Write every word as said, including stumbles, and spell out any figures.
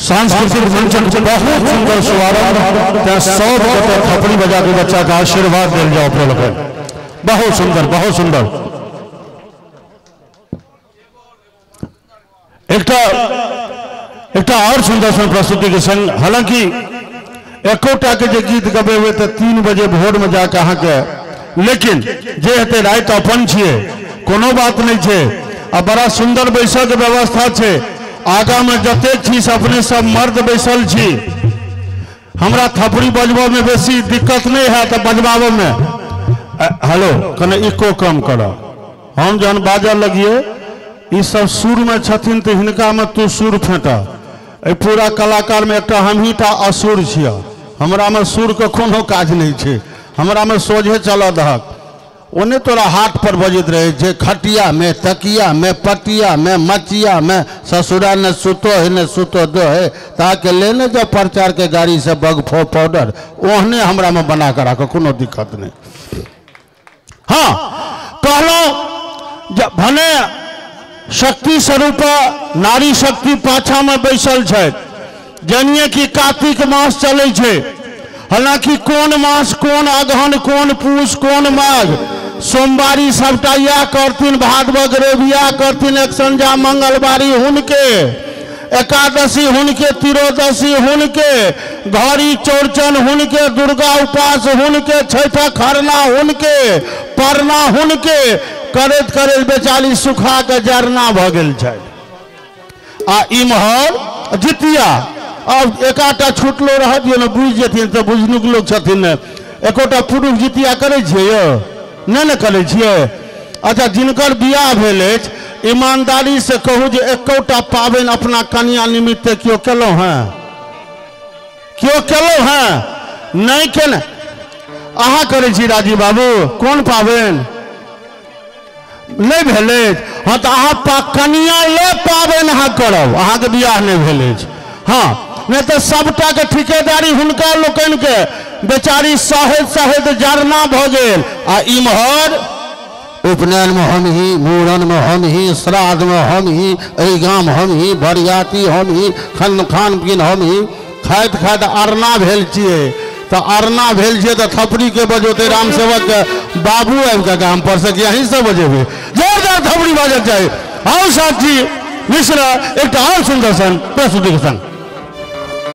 सांस्कृतिक मंचन बहुत सुंदर शुभारंभ सौ थपड़ी बजा के बच्चा का आशीर्वाद दिल जाओ अपने लोग बहुत सुंदर बहुत सुंदर एक एक और सुंदर सन प्रस्तुति के संग हालांकि एकोटा के गीत गबे हुए तो तीन बजे भोर में जाके अहाँ के लेकिन जे हेते रात अपन छिए कोनो बात नहीं छे आ बड़ा सुंदर बैसक के व्यवस्था छे आगा में जते छी अपने सब मर्द बैसल छी हमरा थपड़ी बजबा में बेसी दिक्कत नहीं है तो बजबाबो में हेलो कने इको कम करो हम जहन बाजा लगिए ई सब सुर में छथिन तो हिनका में तू सुर फेंटा ए पूरा कलाकार में एक हम ही टा असुर छिया हमरा में सुर के कोनो काज नहीं छे हमरा में सोझे चल दहक ओने तोरा हाथ पर बजत रहे जे खटिया में तकिया में पटिया में मचिया में ससुरा ने सुतो है ने सुतो दो है ताकि लेने जब प्रचार के गाड़ी से बगफो पाउडर ओहने हमरा में बना कर रखो कोनो दिक्कत नहीं। हाँ कहलो जब भने शक्ति स्वरूप नारी शक्ति पाछा में बैसल है जानिए कि कार्तिक मास चले छे हालांकि कौन मास कौन अगहन कौन पूस कौन माघ सोमवारी सबटा या करतीन भादवक रेबिया करतीन एक संजा मंगलवारी हुनके एकादशी हुनके तिरोदशी हुनके घड़ी चौरचन हुनके दुर्गा उपास हुनके छठा खरना हुनके परना हुनके करत करत बेचारी सुखा के जरना भ गेल छै आ इमहर जितिया अब एकाटा छुटलो रह दियो न बुझ जेथिन तो बुझनुक लोग छथिन एकोटा पुरुष जितिया करे छिए यो नहीं न करे छिए। अच्छा जिनकर बियाह भेल अछि ईमानदारी से कहू जे एकोटा पाबन अपना कन्या निमित्त क्यों केलो हैं क्यों केलो हैं नहीं केने अहाँ करे छी राजीव बाबू कौन पाबन नहीं भेले हाँ तो अहाँ कन्या ले पाबन अहाँ करब अहाँ के बियाह नहीं भेले हाँ नहीं तो सबटा के ठिकेदारी हुनका लोकन के बेचारी सहेद सहेद जरना भ गेल आ इमहर उपनयन में हम ही मूड़न में हम ही श्राद्ध में हम ही एगाम हम ही बरियाती हम ही खन खान पीन हम ही खाइत खाइत अरना भेल छिए तो अरना भेल छिए तो थपड़ी के बजोते राम सेवक के बाबू आबि के गाम पर से यहीं से बजेबे जोरदार थपड़ी बाजल जाए। आओ साथी मिश्रा एक और सुंदर सन प्रस्तुति के संग